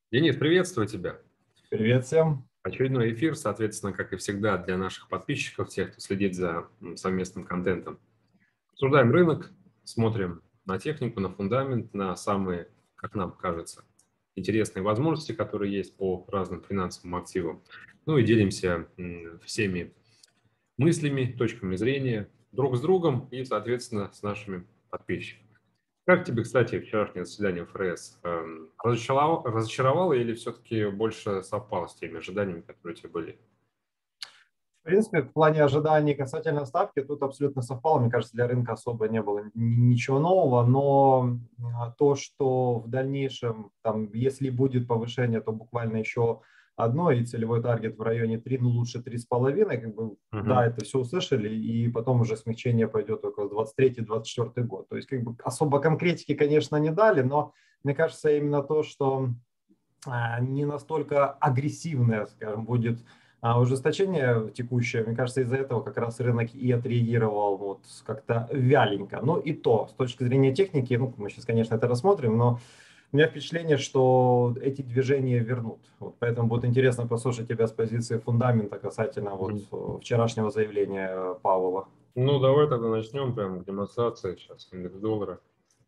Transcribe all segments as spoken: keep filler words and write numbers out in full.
Денис, приветствую тебя. Привет всем. Очередной эфир, соответственно, как и всегда, для наших подписчиков, тех, кто следит за м, совместным контентом. Обсуждаем рынок, смотрим на технику, на фундамент, на самые, как нам кажется, интересные возможности, которые есть по разным финансовым активам. Ну и делимся м, всеми мыслями, точками зрения друг с другом и, соответственно, с нашими подписчиками. Как тебе, кстати, вчерашнее заседание ФРС? Эм, Разочаровало, разочаровало или все-таки больше совпало с теми ожиданиями, которые у тебя были? В принципе, в плане ожиданий касательно ставки тут абсолютно совпало. Мне кажется, для рынка особо не было ни- ничего нового, но а, то, что в дальнейшем, там, если будет повышение, то буквально еще одно, и целевой таргет в районе три, ну лучше три с половиной, как бы, да, Мгм. это все услышали, и потом уже смягчение пойдет только в двадцать третий двадцать четвёртый год. То есть, как бы, особо конкретики, конечно, не дали, но мне кажется, именно то, что а, не настолько агрессивное, скажем, будет а, ужесточение текущее. Мне кажется, из-за этого как раз рынок и отреагировал вот как-то вяленько. Но и то, с точки зрения техники, ну, мы сейчас, конечно, это рассмотрим, но у меня впечатление, что эти движения вернут. Вот поэтому будет интересно послушать тебя с позиции фундамента касательно вот Мгм. э, вчерашнего заявления э, Пауэлла. Ну, давай тогда начнем прям демонстрация сейчас индекс доллара.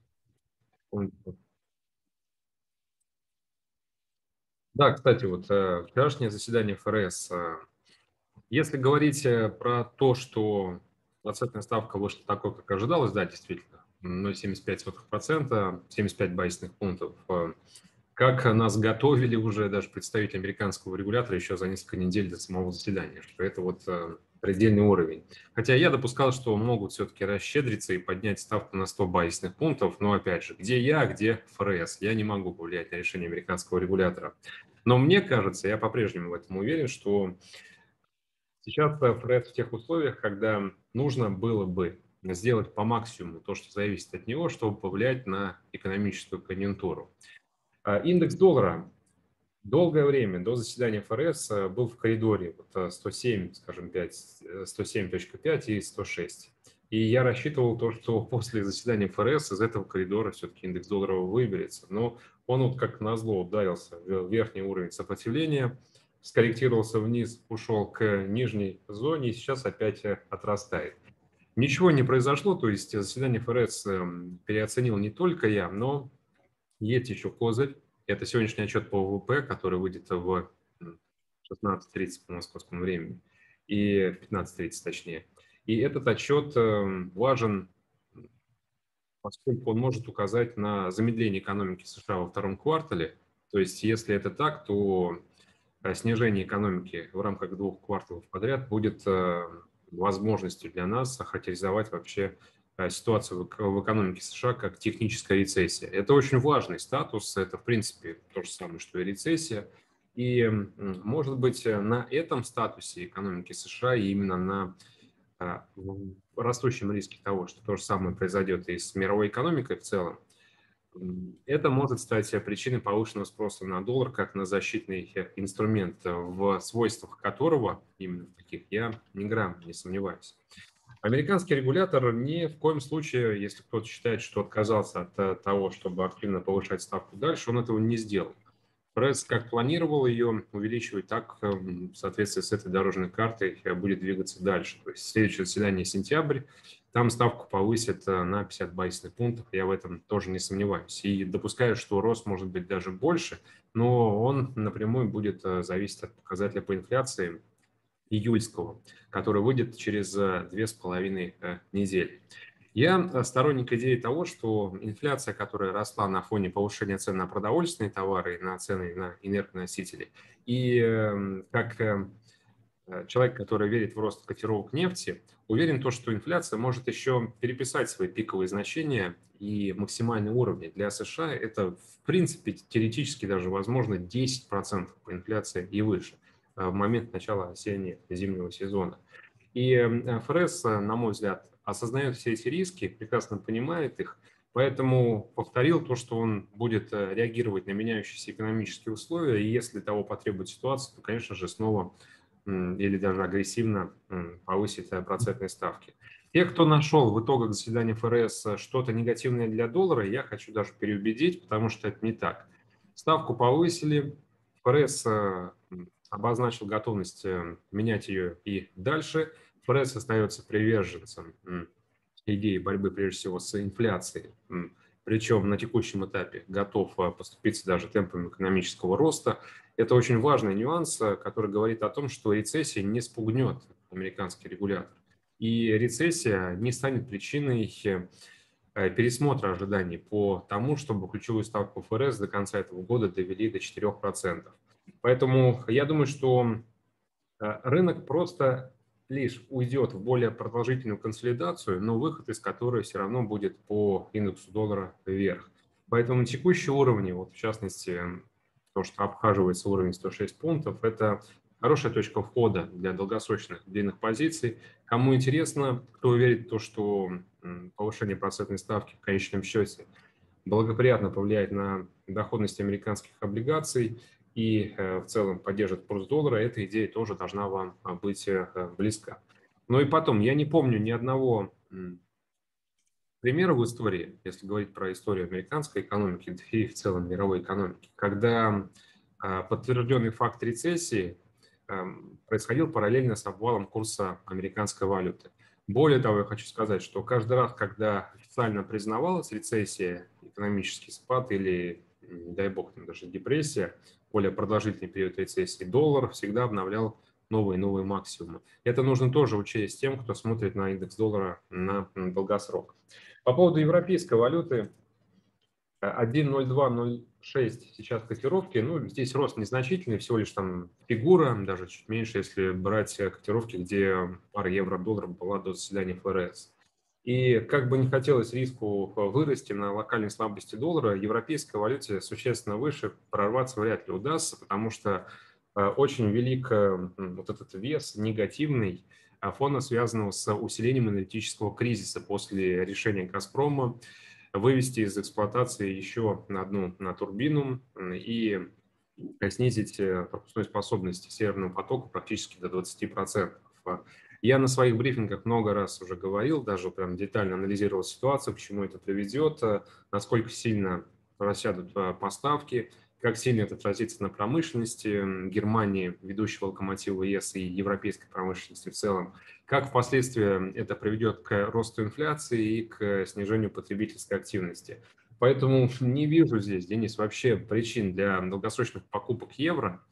Да, кстати, вот э, вчерашнее заседание ФРС. э, Если говорить э, про то, что процентная ставка вышла такой, как ожидалось, да, действительно, ноль целых семьдесят пять сотых процента, семьдесят пять базисных пунктов. э, Как нас готовили уже даже представители американского регулятора еще за несколько недель до самого заседания, что это вот э, предельный уровень. Хотя я допускал, что могут все-таки расщедриться и поднять ставку на сто базисных пунктов, но опять же, где я, где ФРС? Я не могу повлиять на решение американского регулятора. Но мне кажется, я по-прежнему в этом уверен, что сейчас ФРС в тех условиях, когда нужно было бы сделать по максимуму то, что зависит от него, чтобы повлиять на экономическую конъюнктуру. А индекс доллара долгое время до заседания ФРС э, был в коридоре вот, э, сто семь, скажем, пять, э, сто семь точка пять и сто шесть. И я рассчитывал то, что после заседания ФРС из этого коридора все-таки индекс доллара выберется. Но он вот как назло ударился в верхний уровень сопротивления, скорректировался вниз, ушел к нижней зоне и сейчас опять э, отрастает. Ничего не произошло, то есть заседание ФРС эм, переоценил не только я, но есть еще козырь. Это сегодняшний отчет по ВВП, который выйдет в шестнадцать тридцать по московскому времени, и в пятнадцать тридцать точнее. И этот отчет э, важен, поскольку он может указать на замедление экономики США во втором квартале. То есть, если это так, то э, снижение экономики в рамках двух кварталов подряд будет э, возможностью для нас охарактеризовать вообще э, ситуацию в эк- в экономике США как техническая рецессия. Это очень важный статус, это в принципе то же самое, что и рецессия. И, м, может быть, э, на этом статусе экономики США и именно на а, в растущем риске того, что то же самое произойдет и с мировой экономикой в целом, м, это может стать причиной повышенного спроса на доллар как на защитный э, инструмент, э, в свойствах которого, именно в таких, я ни грамма не сомневаюсь. Американский регулятор ни в коем случае, если кто-то считает, что отказался от э, того, чтобы активно повышать ставку дальше, он этого не сделал. ФРС как планировал ее увеличивать, так э, в соответствии с этой дорожной картой э, будет двигаться дальше. То есть следующее заседание сентябрь, там ставку повысят э, на пятьдесят базисных пунктов, я в этом тоже не сомневаюсь. И допускаю, что рост может быть даже больше, но он напрямую будет э, зависеть от показателя по инфляции июльского, который выйдет через э, две с половиной э, недели. Я э, сторонник идеи того, что инфляция, которая росла на фоне повышения цен на продовольственные товары, на цены на энергоносители, и э, как э, э, человек, который верит в рост котировок нефти, уверен в том, что инфляция может еще переписать свои пиковые значения и максимальные уровни. Для США это, в принципе, теоретически даже возможно десять процентов по инфляции и выше э, в момент начала осенне-зимнего сезона. И э, ФРС, э, на мой взгляд, осознает все эти риски, прекрасно понимает их, поэтому повторил то, что он будет э, реагировать на меняющиеся экономические условия, и если того потребует ситуация, то, конечно же, снова или даже агрессивно повысить э, процентные ставки. Те, кто нашел в итогах заседания ФРС э, что-то негативное для доллара, я хочу даже переубедить, потому что это не так. Ставку повысили, ФРС обозначил готовность менять ее и дальше. ФРС остается приверженцем идеи борьбы, прежде всего, с инфляцией. Причем на текущем этапе готов поступиться даже темпами экономического роста. Это очень важный нюанс, который говорит о том, что рецессия не спугнет американский регулятор. И рецессия не станет причиной пересмотра ожиданий по тому, чтобы ключевую ставку ФРС до конца этого года довели до четырёх процентов. Поэтому я думаю, что рынок просто лишь уйдет в более продолжительную консолидацию, но выход из которой все равно будет по индексу доллара вверх. Поэтому на текущие уровни, вот в частности, то, что обхаживается уровень сто шесть пунктов, это хорошая точка входа для долгосрочных длинных позиций. Кому интересно, кто верит в то, что повышение процентной ставки в конечном счете благоприятно повлияет на доходность американских облигаций и в целом поддержит курс доллара, эта идея тоже должна вам быть близка. Ну и потом, я не помню ни одного примера в истории, если говорить про историю американской экономики и в целом мировой экономики, когда подтвержденный факт рецессии происходил параллельно с обвалом курса американской валюты. Более того, я хочу сказать, что каждый раз, когда официально признавалась рецессия, экономический спад или, не дай бог, там даже депрессия, более продолжительный период рецессии, доллар всегда обновлял новые и новые максимумы. Это нужно тоже учесть тем, кто смотрит на индекс доллара на долгосрок. По поводу европейской валюты, один ноль два ноль шесть сейчас котировки, ну, здесь рост незначительный, всего лишь там фигура, даже чуть меньше, если брать котировки, где пара евро-доллара была до заседания ФРС. И как бы не хотелось риску вырасти на локальной слабости доллара, европейской валюте существенно выше прорваться вряд ли удастся, потому что очень велик вот этот вес негативный фона, связанного с усилением энергетического кризиса после решения «Газпрома» вывести из эксплуатации еще на одну на турбину и снизить пропускную способность Северного потока практически до двадцати процентов. Я на своих брифингах много раз уже говорил, даже прям детально анализировал ситуацию, к чему это приведет, насколько сильно просядут поставки, как сильно это отразится на промышленности Германии, ведущего локомотива ЕС, и европейской промышленности в целом, как впоследствии это приведет к росту инфляции и к снижению потребительской активности. Поэтому не вижу здесь, Денис, вообще причин для долгосрочных покупок евро.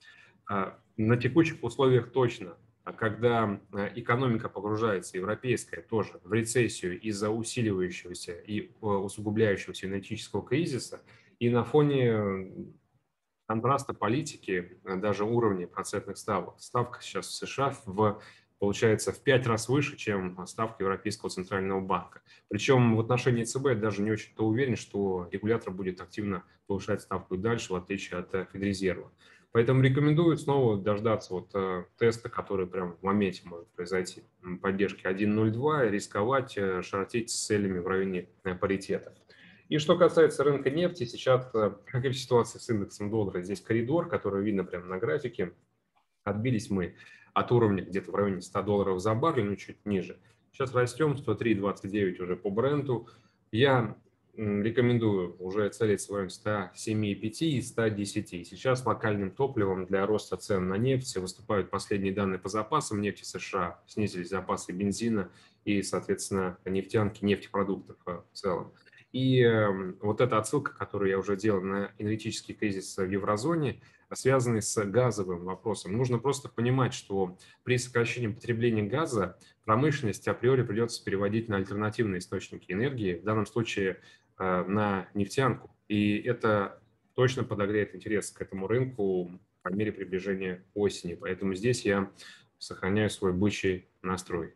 На текущих условиях точно. А когда экономика погружается, европейская тоже, в рецессию из-за усиливающегося и усугубляющегося энергетического кризиса, и на фоне контраста политики, даже уровня процентных ставок. Ставка сейчас в США в, получается в пять раз выше, чем ставка Европейского центрального банка. Причем в отношении ЦБ я даже не очень-то уверен, что регулятор будет активно повышать ставку и дальше, в отличие от Федрезерва. Поэтому рекомендую снова дождаться вот э, теста, который прямо в моменте может произойти, поддержки один ноль два, рисковать, э, шортить с целями в районе э, паритета. И что касается рынка нефти, сейчас, как и в ситуации с индексом доллара, здесь коридор, который видно прямо на графике. Отбились мы от уровня где-то в районе ста долларов за баррель, ну чуть ниже. Сейчас растем, сто три двадцать девять уже по бренду. Я рекомендую уже целиться в районе ста семи и пяти и ста десяти. Сейчас локальным топливом для роста цен на нефть выступают последние данные по запасам нефти США. Снизились запасы бензина и, соответственно, нефтянки, нефтепродуктов в целом. И вот эта отсылка, которую я уже делал на энергетический кризис в еврозоне, связанный с газовым вопросом. Нужно просто понимать, что при сокращении потребления газа промышленность априори придется переводить на альтернативные источники энергии, в данном случае на нефтянку. И это точно подогреет интерес к этому рынку по мере приближения осени. Поэтому здесь я сохраняю свой бычий настрой.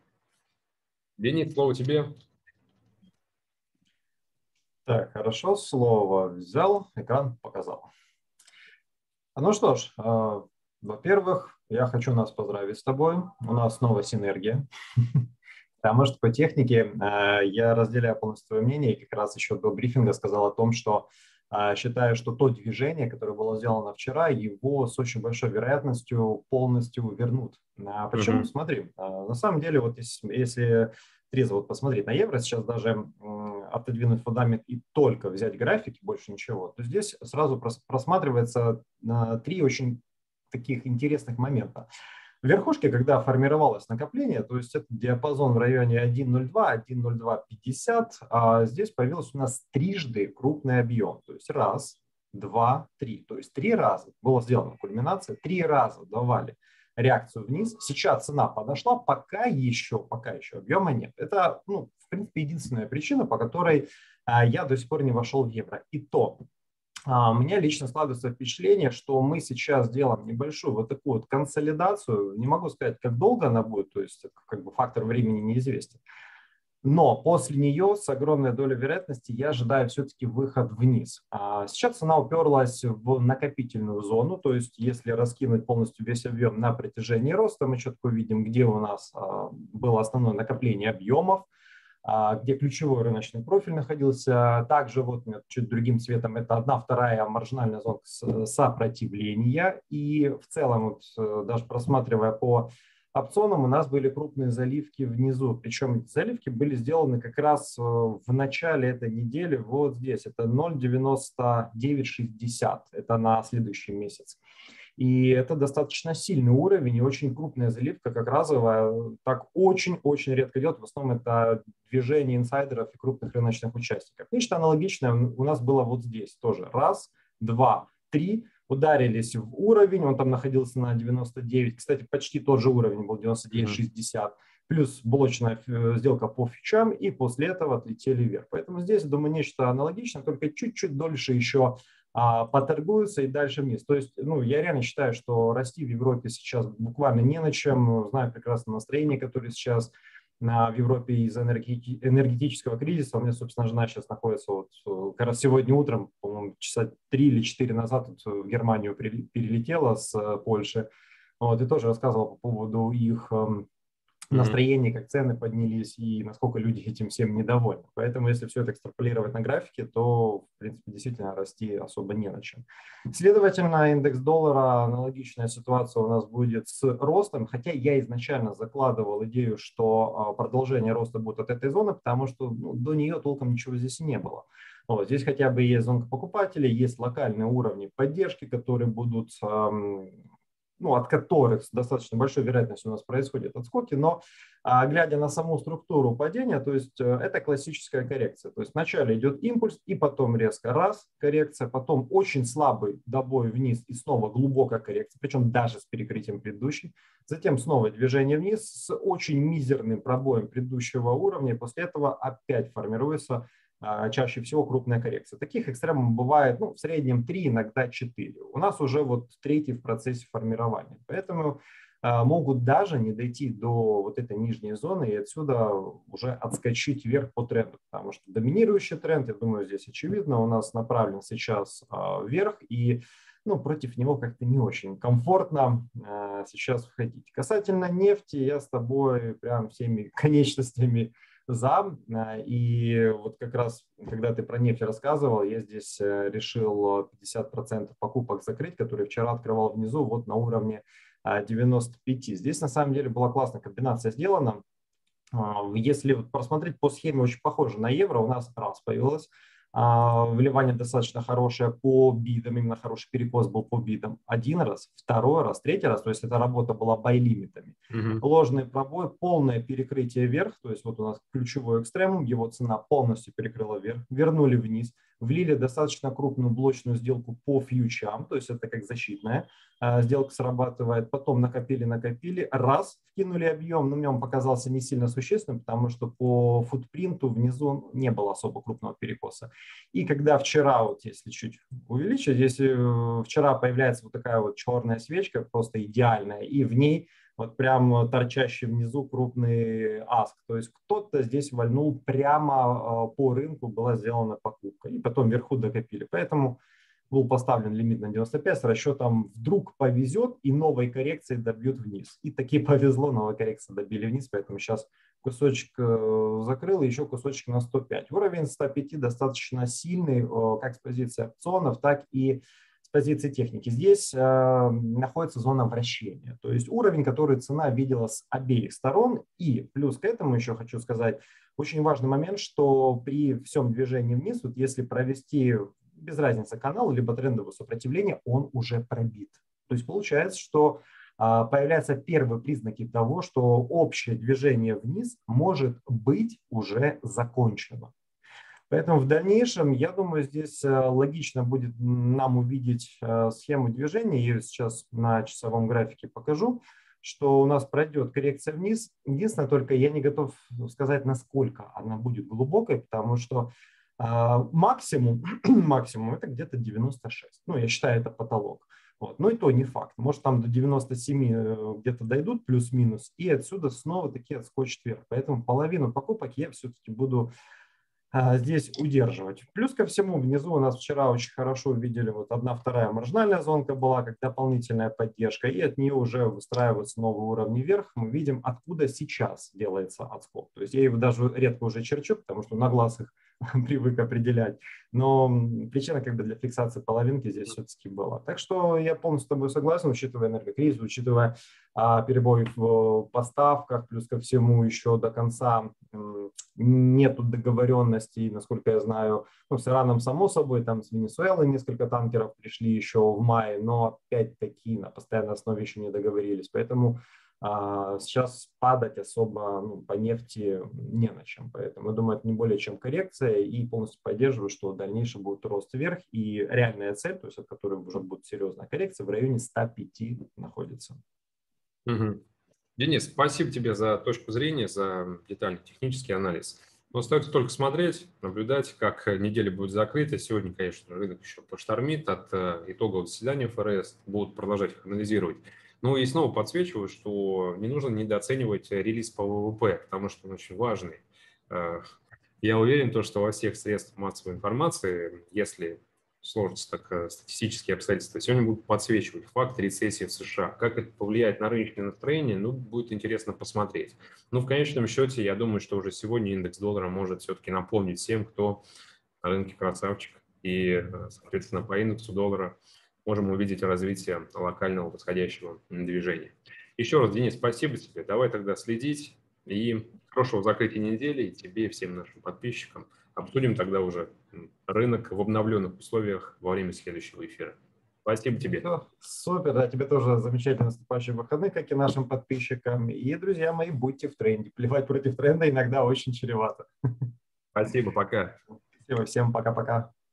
Денис, слово тебе. Так, хорошо, слово взял, экран показал. Ну что ж, э, во-первых, я хочу нас поздравить с тобой. У нас снова синергия. Потому что по технике э, я разделяю полностью твое мнение и как раз еще до брифинга сказал о том, что э, считаю, что то движение, которое было сделано вчера, его с очень большой вероятностью полностью вернут. А почему? Uh-huh. Смотри, э, на самом деле, вот если, если трезво вот посмотреть на евро, сейчас даже отодвинуть фундамент и только взять графики, больше ничего, то здесь сразу просматривается три очень таких интересных момента. В верхушке, когда формировалось накопление, то есть это диапазон в районе один ноль два, один ноль два пятьдесят, а здесь появился у нас трижды крупный объем. То есть раз, два, три. То есть три раза была сделана кульминация, три раза давали реакцию вниз. Сейчас цена подошла, пока еще, пока еще объема нет. Это, ну, в принципе, единственная причина, по которой а, я до сих пор не вошел в евро. И то, а, у меня лично складывается впечатление, что мы сейчас делаем небольшую вот такую вот консолидацию. Не могу сказать, как долго она будет, то есть как бы фактор времени неизвестен. Но после нее с огромной долей вероятности я ожидаю все-таки выход вниз. Сейчас цена уперлась в накопительную зону, то есть если раскинуть полностью весь объем на протяжении роста, мы четко увидим, где у нас было основное накопление объемов, где ключевой рыночный профиль находился. Также вот чуть другим цветом это одна вторая маржинальная зона сопротивления. И в целом, вот, даже просматривая по опционам, у нас были крупные заливки внизу. Причем эти заливки были сделаны как раз в начале этой недели, вот здесь. Это ноль девяносто девять шестьдесят. Это на следующий месяц. И это достаточно сильный уровень и очень крупная заливка, как разовая. Так очень-очень редко делают. В основном это движение инсайдеров и крупных рыночных участников. Нечто аналогичное у нас было вот здесь тоже. Раз, два, три. Ударились в уровень, он там находился на девяносто девять. Кстати, почти тот же уровень был девяносто девять шестьдесят. Плюс блочная сделка по фьючам, и после этого отлетели вверх. Поэтому здесь, думаю, нечто аналогичное, только чуть-чуть дольше еще а, поторгуются и дальше вниз. То есть, ну, я реально считаю, что расти в Европе сейчас буквально не на чем. Знаю прекрасно настроение, которое сейчас на, в Европе из-за энергетического кризиса. У меня, собственно, жена сейчас находится, вот, как раз сегодня утром, по-моему, часа три или четыре назад вот, в Германию перелетела с Польши. Вот, и тоже рассказывала по поводу их настроение, как цены поднялись и насколько люди этим всем недовольны. Поэтому, если все это экстраполировать на графике, то, в принципе, действительно расти особо не на чем. Следовательно, индекс доллара, аналогичная ситуация у нас будет с ростом, хотя я изначально закладывал идею, что продолжение роста будет от этой зоны, потому что ну, до нее толком ничего здесь не было. Вот, здесь хотя бы есть зона покупателей, есть локальные уровни поддержки, которые будут... ну, от которых с достаточно большой вероятностью у нас происходят отскоки, но а, глядя на саму структуру падения, то есть это классическая коррекция. То есть вначале идет импульс, и потом резко раз коррекция, потом очень слабый добой вниз и снова глубокая коррекция, причем даже с перекрытием предыдущей. Затем снова движение вниз с очень мизерным пробоем предыдущего уровня, и после этого опять формируется чаще всего крупная коррекция. Таких экстремумов бывает ну, в среднем три, иногда четыре. У нас уже вот третий в процессе формирования. Поэтому а, могут даже не дойти до вот этой нижней зоны и отсюда уже отскочить вверх по тренду. Потому что доминирующий тренд, я думаю, здесь очевидно, у нас направлен сейчас а, вверх. И ну, против него как-то не очень комфортно а, сейчас входить. Касательно нефти, я с тобой прям всеми конечностями за. И вот как раз, когда ты про нефть рассказывал, я здесь решил пятьдесят процентов покупок закрыть, которые вчера открывал внизу вот на уровне девяносто пять. Здесь на самом деле была классная комбинация сделана. Если вот просмотреть по схеме, очень похоже на евро, у нас раз появилось вливание достаточно хорошее по бидам, именно хороший перекос был по бидам. Один раз, второй раз, третий раз, то есть эта работа была бай-лимитами. Uh-huh. Ложный пробой, полное перекрытие вверх, то есть вот у нас ключевой экстремум, его цена полностью перекрыла вверх, вернули вниз, влили достаточно крупную блочную сделку по фьючам, то есть это как защитная сделка срабатывает, потом накопили-накопили, раз, вкинули объем, но мне он показался не сильно существенным, потому что по футпринту внизу не было особо крупного перекоса. И когда вчера, вот если чуть увеличить, если вчера появляется вот такая вот черная свечка, просто идеальная, и в ней вот прям торчащий внизу крупный аск, то есть кто-то здесь вальнул прямо по рынку, была сделана покупка, и потом вверху докопили. Поэтому был поставлен лимит на девяносто пять с расчетом вдруг повезет и новой коррекции добьют вниз. И таки повезло, новая коррекция добили вниз, поэтому сейчас кусочек закрыл, и еще кусочек на сто пять. Уровень сто пять достаточно сильный, как с позиции опционов, так и с позиции техники. Здесь э, находится зона вращения, то есть уровень, который цена видела с обеих сторон. И плюс к этому еще хочу сказать, очень важный момент, что при всем движении вниз, вот если провести без разницы канал, либо трендовое сопротивление, он уже пробит. То есть получается, что а, появляются первые признаки того, что общее движение вниз может быть уже закончено. Поэтому в дальнейшем, я думаю, здесь логично будет нам увидеть схему движения. Я ее сейчас на часовом графике покажу, что у нас пройдет коррекция вниз. Единственное, только я не готов сказать, насколько она будет глубокой, потому что максимум, максимум это где-то девяносто шесть. Ну, я считаю, это потолок. Вот. Но и то не факт. Может, там до девяноста семи где-то дойдут, плюс-минус, и отсюда снова таки отскочит вверх. Поэтому половину покупок я все-таки буду здесь удерживать. Плюс ко всему, внизу у нас вчера очень хорошо видели, вот одна вторая маржинальная зонка была, как дополнительная поддержка, и от нее уже выстраиваются новые уровни вверх. Мы видим, откуда сейчас делается отскок. То есть я его даже редко уже черчу, потому что на глаз их привык определять. Но причина как бы для фиксации половинки здесь все-таки была. Так что я полностью с тобой согласен, учитывая энергокризис, учитывая а, перебои в поставках, плюс ко всему еще до конца нету договоренностей, насколько я знаю, ну, с Ираном, само собой, там с Венесуэлой несколько танкеров пришли еще в мае, но опять-таки на постоянной основе еще не договорились. Поэтому а, сейчас падать особо ну, по нефти не на чем. Поэтому, я думаю, это не более чем коррекция, и полностью поддерживаю, что в дальнейшем будет рост вверх, и реальная цель, то есть от которой уже будет серьезная коррекция, в районе ста пяти находится. Угу. Денис, спасибо тебе за точку зрения, за детальный технический анализ. Но остается только смотреть, наблюдать, как неделя будет закрыта. Сегодня, конечно, рынок еще поштормит от итогового заседания эф эр эс, будут продолжать их анализировать. Ну и снова подсвечиваю, что не нужно недооценивать релиз по вэ вэ пэ, потому что он очень важный. Я уверен, что во всех средствах массовой информации, если сложатся так статистические обстоятельства, сегодня будут подсвечивать факт рецессии в США. Как это повлияет на рыночное настроение, ну, будет интересно посмотреть. Но в конечном счете, я думаю, что уже сегодня индекс доллара может все-таки напомнить всем, кто на рынке красавчик. И, соответственно, по индексу доллара можем увидеть развитие локального восходящего движения. Еще раз, Денис, спасибо тебе. Давай тогда следить. И хорошего закрытия недели и тебе, и всем нашим подписчикам. Обсудим тогда уже рынок в обновленных условиях во время следующего эфира. Спасибо тебе. Все, супер, да, тебе тоже замечательно наступающие выходные, как и нашим подписчикам. И, друзья мои, будьте в тренде. Плевать против тренда иногда очень чревато. Спасибо, пока. Спасибо, всем пока-пока.